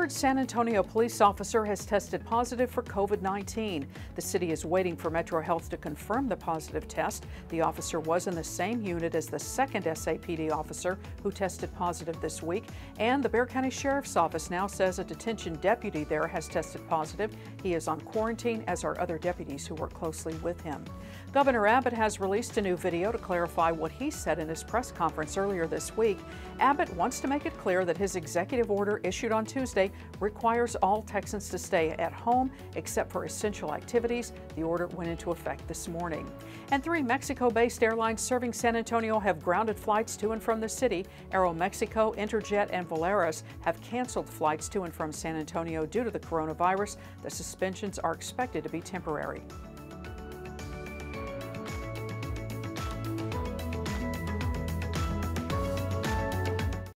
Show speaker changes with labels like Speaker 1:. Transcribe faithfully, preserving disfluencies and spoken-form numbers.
Speaker 1: third San Antonio police officer has tested positive for COVID nineteen. The city is waiting for Metro Health to confirm the positive test. The officer was in the same unit as the second S A P D officer who tested positive this week. And the Bexar County Sheriff's Office now says a detention deputy there has tested positive. He is on quarantine, as are other deputies who work closely with him. Governor Abbott has released a new video to clarify what he said in his press conference earlier this week. Abbott wants to make it clear that his executive order issued on Tuesday requires all Texans to stay at home except for essential activities. The order went into effect this morning. And three Mexico-based airlines serving San Antonio have grounded flights to and from the city. Aeromexico, Interjet, and Volaris have canceled flights to and from San Antonio due to the coronavirus. The suspensions are expected to be temporary.